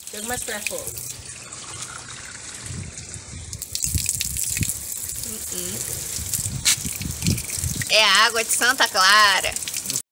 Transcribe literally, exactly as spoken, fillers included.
Joga mais pra fora. Uh -uh. É a água de Santa Clara.